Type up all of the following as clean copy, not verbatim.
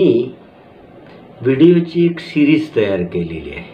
मी व्हिडिओची एक सिरीज तयार केलेली आहे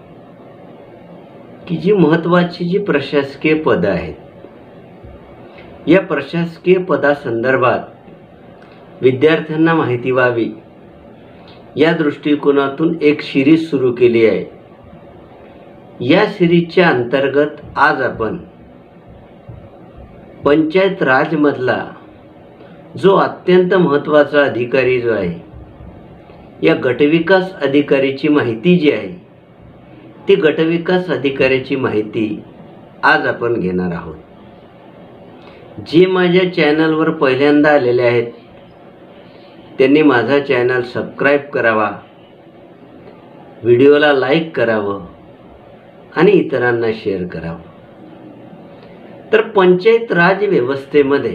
की जी महत्त्वाची जी प्रशासकीय पदं आहेत, या प्रशासकीय पदासंदर्भात विद्यार्थ्यांना माहिती व्हावी या दृष्टिकोनातून एक सिरीज सुरू केली आहे। या सिरीजच्या अंतर्गत आज आपण पंचायत राज मधला जो अत्यंत महत्त्वाचा अधिकारी जो आहे, या गटविकास अधिकारीची माहिती जी आहे ती गटविकास अधिकाऱ्याची माहिती आज आपण घेणार आहोत। जे माझ्या चॅनलवर पहिल्यांदा आलेले आहेत त्यांनी माझा चॅनल सबस्क्राइब करावा, व्हिडिओला लाईक करावं आणि इतरांना शेअर करावं। तर पंचायत राज व्यवस्थेमध्ये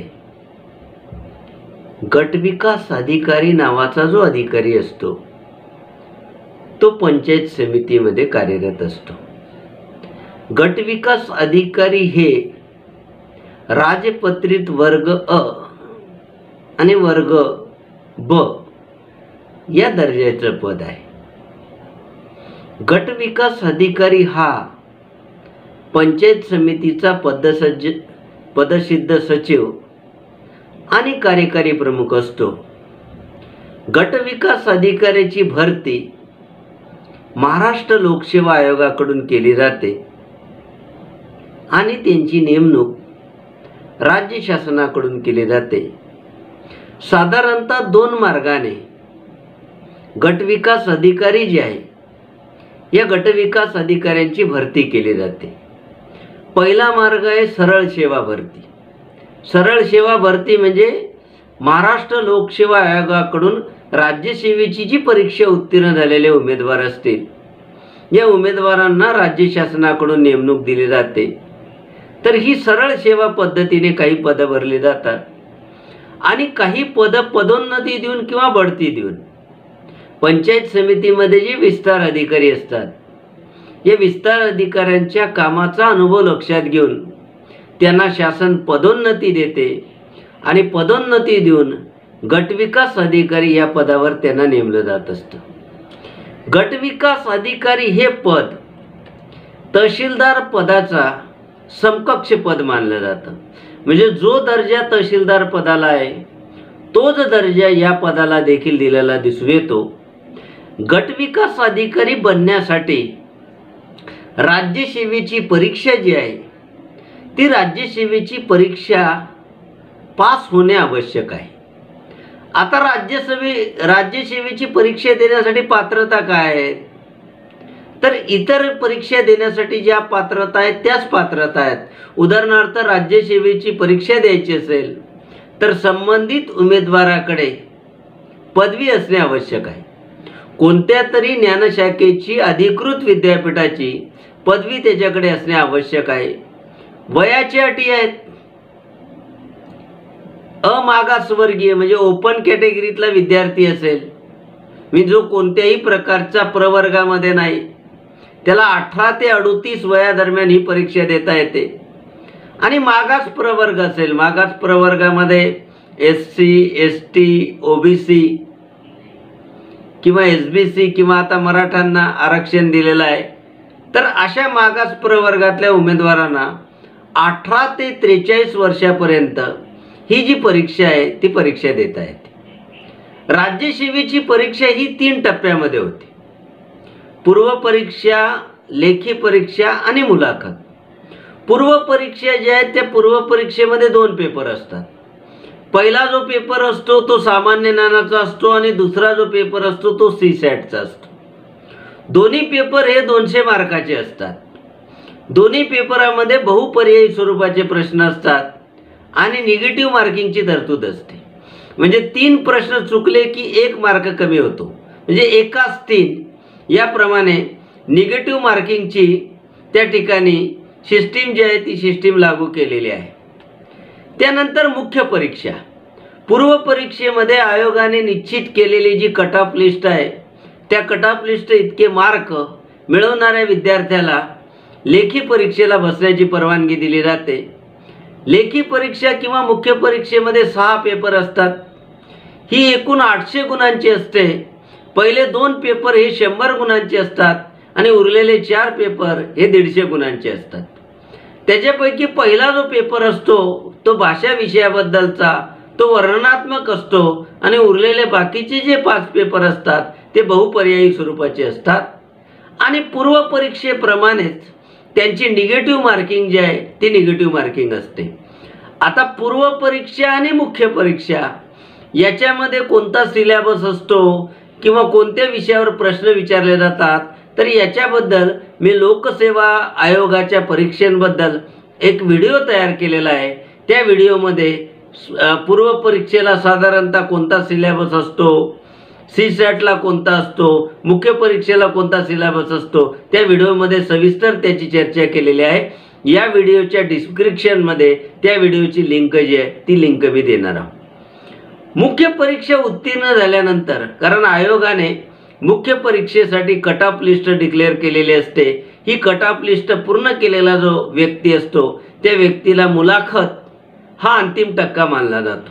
गटविकास अधिकारी नावाचा जो अधिकारी असतो तो पंचायत समितीमध्ये कार्यरत असतो। गटविकास अधिकारी हे राजपत्रित वर्ग अ आणि वर्ग ब या दर्जाचं पद आहे। गटविकास अधिकारी हा पंचायत समितीचा पदसिद्ध सचिव आणि कार्यकारी प्रमुख असतो। गटविकास अधिकाऱ्याची भरती महाराष्ट्र लोकसेवा आयोगाकडून केली जाते आणि त्यांची नेमणूक राज्य शासनाकडून केली जाते। साधारणतः दोन मार्गाने गटविकास अधिकारी जे आहे या गटविकास अधिकाऱ्यांची भरती केली जाते। पहिला मार्ग आहे सरळ सेवा भरती। सरळ सेवा भरती म्हणजे महाराष्ट्र लोकसेवा आयोगाकडून राज्यसेवेची जी परीक्षा उत्तीर्ण झालेले उमेदवार असतील, या उमेदवारांना राज्य शासनाकडून नेमणूक दिली जाते। तर ही सरळ सेवा पद्धतीने काही पदं भरली जातात आणि काही पदं पदोन्नती देऊन किंवा बढती देऊन पंचायत समितीमध्ये जे विस्तार अधिकारी असतात, या विस्तार अधिकाऱ्यांच्या कामाचा अनुभव लक्षात घेऊन त्यांना शासन पदोन्नती देते आणि पदोन्नती देऊन गटविकास अधिकारी या पदावर त्यांना नेमलं जात असतं। गटविकास अधिकारी हे पद तहसीलदार पदाचा समकक्ष पद मानलं जातं। म्हणजे जो दर्जा तहसीलदार पदाला आहे तोच दर्जा या पदाला देखील दिलेला दिसून येतो। गटविकास अधिकारी बनण्यासाठी राज्यसेवेची परीक्षा जी आहे ती राज्यसेवेची परीक्षा पास होणे आवश्यक आहे। आता राज्यसेवेची परीक्षा देण्यासाठी पात्रता काय आहे, तर इतर परीक्षा देण्यासाठी ज्या पात्रता आहेत त्याच पात्रता आहेत। उदाहरणार्थ राज्यसेवेची परीक्षा द्यायची असेल तर संबंधित उमेदवाराकडे पदवी असणे आवश्यक आहे। कोणत्या तरी ज्ञानशाखेची अधिकृत विद्यापीठाची पदवी त्याच्याकडे असणे आवश्यक आहे। वयाच्या अटी आहेत। अमागासवर्गीय म्हणजे ओपन कॅटेगरीतला विद्यार्थी असेल, मी जो कोणत्याही प्रकारचा प्रवर्गामध्ये नाही, त्याला 18 ते 38 वयादरम्यान ही परीक्षा देता येते। आणि मागास प्रवर्ग असेल, मागास प्रवर्गामध्ये SC ST OBC किंवा SBC किंवा आता मराठ्यांना आरक्षण दिलेलं आहे, तर अशा मागास प्रवर्गातल्या उमेदवारांना 18 ते 43 वर्षापर्यंत ही जी परीक्षा आहे ती परीक्षा देता येते। राज्यसेवेची परीक्षा ही 3 टप्प्यामध्ये होती। पूर्व परीक्षा, लेखी परीक्षा आणि मुलाखत। पूर्व परीक्षा ज्या आहेत त्या पूर्व परीक्षेमध्ये 2 पेपर असतात। पहिला जो पेपर असतो तो सामान्य ज्ञानाचा असतो आणि दुसरा जो पेपर असतो तो CSATचा असतो। दोन्ही पेपर हे 200 मार्काचे असतात। दोन्ही पेपरामध्ये बहुपर्यायी स्वरूपाचे प्रश्न असतात आणि निगेटिव्ह मार्किंगची तरतूद असते। म्हणजे 3 प्रश्न चुकले की 1 मार्क कमी होतो, म्हणजे एकाच 3 याप्रमाणे निगेटिव्ह मार्किंगची त्या ठिकाणी सिस्टीम जी आहे ती सिस्टीम लागू केलेली आहे। त्यानंतर मुख्य परीक्षा। पूर्व परीक्षेमध्ये आयोगाने निश्चित केलेली जी कट ऑफ लिस्ट आहे त्या कट ऑफ लिस्ट इतके मार्क मिळवणाऱ्या विद्यार्थ्याला लेखी परीक्षेला बसण्याची परवानगी दिली जाते। लेखी परीक्षा किंवा मुख्य परीक्षेमध्ये 6 पेपर असतात। ही एकूण 800 गुणांची असते. पहिले 2 पेपर हे 100 गुणांचे असतात आणि उरलेले 4 पेपर हे 150 गुणांचे असतात. त्याच्यापैकी पहिला जो पेपर असतो तो भाषा विषयाबद्दलचा, तो वर्णनात्मक असतो आणि उरलेले बाकीचे जे 5 पेपर असतात ते बहुपर्यायी स्वरूपाचे असतात. आणि पूर्व परीक्षेप्रमाणेच त्यांची निगेटिव्ह मार्किंग जी आहे ती निगेटिव्ह मार्किंग असते. आता पूर्व परीक्षा आणि मुख्य परीक्षा याच्यामध्ये कोणता सिलेबस असतो किंवा कोणत्या विषयावर प्रश्न विचारले जातात, तर याच्याबद्दल मी लोकसेवा आयोगाच्या परीक्षांबद्दल एक व्हिडिओ तयार केलेला आहे. त्या व्हिडिओमध्ये पूर्व परीक्षेला साधारणतः कोणता सिलेबस असतो, CSATला कोणता असतो, मुख्य परीक्षेला कोणता सिलेबस असतो, त्या व्हिडिओमध्ये सविस्तर त्याची चर्चा केलेली आहे. या व्हिडिओच्या डिस्क्रिप्शनमध्ये त्या व्हिडिओची लिंक जी आहे ती लिंक मी देणार आहोत. मुख्य परीक्षा उत्तीर्ण झाल्यानंतर, कारण आयोगाने मुख्य परीक्षेसाठी कट ऑफ लिस्ट डिक्लेअर केलेली असते, ही कट ऑफ लिस्ट पूर्ण केलेला जो व्यक्ती असतो त्या व्यक्तीला मुलाखत हा अंतिम टक्का मानला जातो.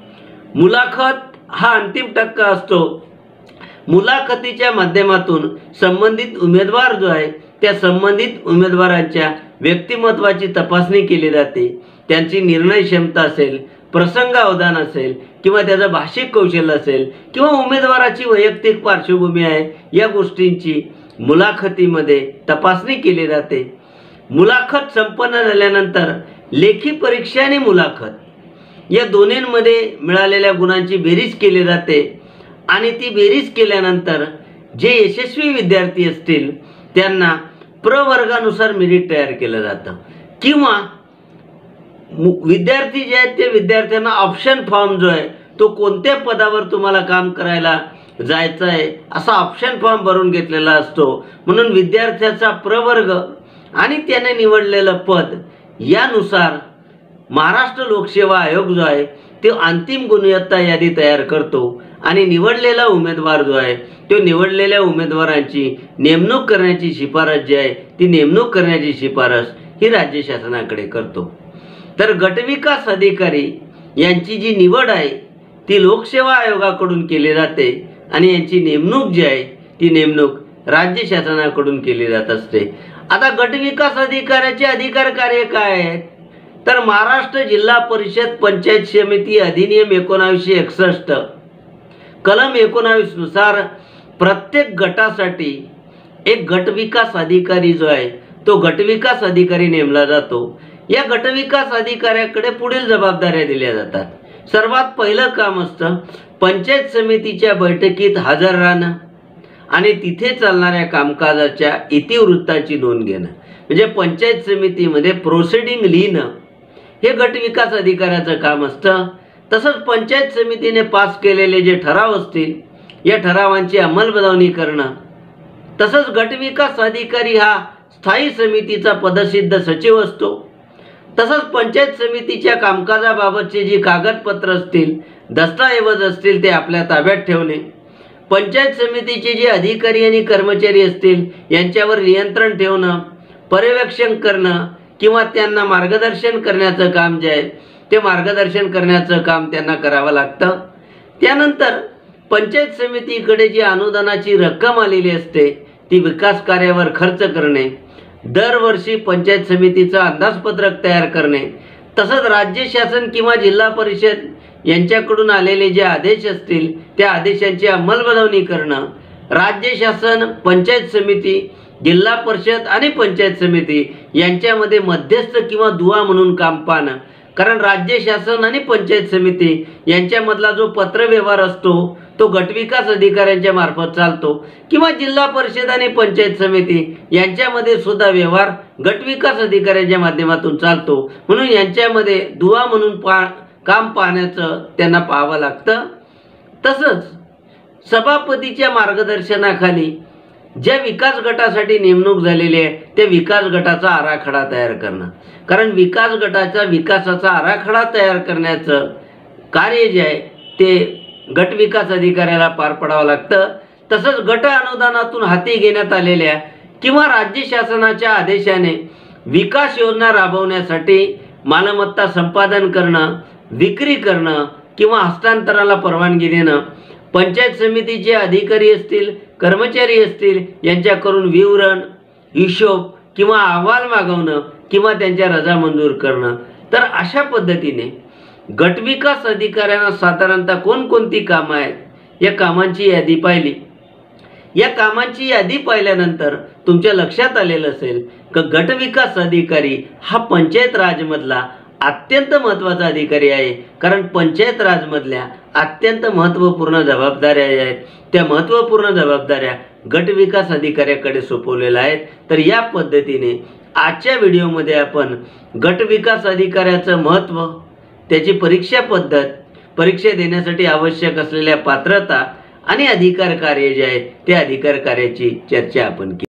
मुलाखत हा अंतिम टक्का असतो. मुलाखतीच्या माध्यमातून संबंधित उमेदवार जो आहे त्या संबंधित उमेदवारांच्या व्यक्तिमत्वाची तपासणी केली जाते. त्यांची निर्णय क्षमता असेल, प्रसंगावधान असेल किंवा त्याचं भाषिक कौशल्य असेल किंवा उमेदवाराची वैयक्तिक पार्श्वभूमी आहे, या गोष्टींची मुलाखतीमध्ये तपासणी केली जाते. मुलाखत संपन्न झाल्यानंतर लेखी परीक्षा आणि मुलाखत या दोन्हींमध्ये मिळालेल्या गुणांची बेरीज केली जाते आणि ती बेरीज केल्यानंतर जे यशस्वी विद्यार्थी असतील त्यांना प्रवर्गानुसार मेरिट तयार केलं जातं किंवा विद्यार्थी जे आहेत ते विद्यार्थ्यांना ऑप्शन फॉर्म जो आहे तो कोणत्या पदावर तुम्हाला काम करायला जायचं आहे असा ऑप्शन फॉर्म भरून घेतलेला असतो. म्हणून विद्यार्थ्याचा प्रवर्ग आणि त्याने निवडलेलं पद यानुसार महाराष्ट्र लोकसेवा आयोग जो आहे तो अंतिम गुणवत्ता यादी तयार करतो आणि निवडलेला उमेदवार जो आहे तो निवडलेल्या उमेदवारांची नेमणूक करण्याची शिफारस जी आहे ती नेमणूक करण्याची शिफारस ही राज्य शासनाकडे करतो. तर गटविकास अधिकारी यांची जी निवड आहे ती लोकसेवा आयोगाकडून केली जाते आणि यांची नेमणूक जी आहे ती नेमणूक राज्य शासनाकडून केली जात असते. आता गटविकास अधिकाऱ्याचे अधिकार कार्य काय आहेत, तर महाराष्ट्र जिल्हा परिषद पंचायत समिती अधिनियम 1961 कलम 19 नुसार प्रत्येक गटासाठी एक गटविकास अधिकारी जो आहे तो गटविकास अधिकारी नेमला जातो. या गटविकास अधिकाऱ्याकडे पुढील जबाबदाऱ्या दिल्या जातात. सर्वात पहिलं काम असतं पंचायत समितीच्या बैठकीत हजर राहणं आणि तिथे चालणाऱ्या कामकाजाच्या इतिवृत्ताची नोंद घेणं, म्हणजे पंचायत समितीमध्ये प्रोसिडिंग लिहिणं हे गटविकास अधिकाऱ्याचं काम असतं. तसंच पंचायत समितीने पास केलेले जे ठराव असतील या ठरावांची अंमलबजावणी करणं. तसंच गटविकास अधिकारी हा स्थायी समितीचा पदसिद्ध सचिव असतो. तसंच पंचायत समितीच्या कामकाजाबाबतचे जी कागदपत्र असतील, दस्तऐवज असतील ते आपल्या ताब्यात ठेवणे, पंचायत समितीचे जे अधिकारी आणि कर्मचारी असतील यांच्यावर नियंत्रण ठेवणं, पर्यवेक्षण करणं किंवा त्यांना मार्गदर्शन करण्याचं काम जे आहे ते मार्गदर्शन करण्याचं काम त्यांना करावं लागतं. त्यानंतर पंचायत समितीकडे जी अनुदानाची रक्कम आलेली असते ती विकास कार्यावर खर्च करणे, दरवर्षी पंचायत समितीचं अंदाजपत्रक तयार करणे, तसंच राज्य शासन किंवा जिल्हा परिषद यांच्याकडून आलेले जे आदेश असतील त्या आदेशांची अंमलबजावणी करणं, राज्य शासन, पंचायत समिती, जिल्हा परिषद आणि पंचायत समिती यांच्यामध्ये मध्यस्थ किंवा दुवा म्हणून काम पाहणं. कारण राज्य शासन आणि पंचायत समिती यांच्यामधला जो पत्रव्यवहार असतो तो गटविकास अधिकाऱ्यांच्या मार्फत चालतो किंवा जिल्हा परिषद आणि पंचायत समिती यांच्यामध्ये सुद्धा व्यवहार गटविकास अधिकाऱ्यांच्या माध्यमातून चालतो. म्हणून यांच्यामध्ये दुवा म्हणून काम पाहण्याचं त्यांना पाहावं लागतं. तसंच सभापतीच्या मार्गदर्शनाखाली ज्या विकास गटासाठी नेमणूक झालेली आहे त्या विकास गटाचा आराखडा तयार करणं, कारण विकास गटाच्या विकासाचा आराखडा तयार करण्याचं कार्य जे आहे ते गटविकास अधिकाऱ्याला पार पडावं लागतं. तसंच गट अनुदानातून हाती घेण्यात आलेल्या किंवा राज्य शासनाच्या आदेशाने विकास योजना राबवण्यासाठी मालमत्ता संपादन करणं, विक्री करणं, किंवा हस्तांतराला परवानगी देणं, पंचायत समितीचे अधिकारी असतील, कर्मचारी असतील यांच्याकडून विवरण, हिशोब किंवा अहवाल मागवणं किंवा त्यांच्या रजा मंजूर करणं. तर अशा पद्धतीने गटविकास अधिकाऱ्यांना साधारणतः कोणकोणती कामं आहेत या कामांची यादी पाहिली. या कामांची यादी पाहिल्यानंतर तुमच्या लक्षात आलेलं असेल की गटविकास अधिकारी हा पंचायत राजमधला अत्यंत महत्त्वाचा अधिकारी आहे. कारण पंचायत राजमधल्या अत्यंत महत्त्वपूर्ण जबाबदाऱ्या आहेत, त्या महत्त्वपूर्ण जबाबदाऱ्या गटविकास अधिकाऱ्याकडे सोपवलेल्या आहेत. तर या पद्धतीने आजच्या व्हिडिओमध्ये आपण गटविकास अधिकाऱ्याचं महत्त्व, त्याची परीक्षा पद्धत, परीक्षा देण्यासाठी आवश्यक असलेल्या पात्रता आणि अधिकार कार्य जे आहेत त्या अधिकार कार्याची चर्चा आपण केली.